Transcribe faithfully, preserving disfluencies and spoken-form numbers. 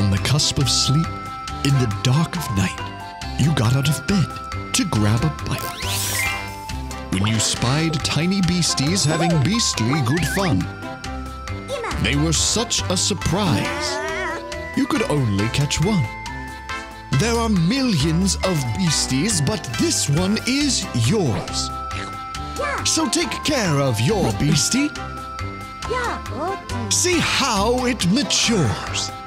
On the cusp of sleep, in the dark of night, you got out of bed to grab a bite. When you spied tiny beasties having beastly good fun, they were such a surprise. You could only catch one. There are millions of beasties, but this one is yours. So take care of your beastie. See how it matures.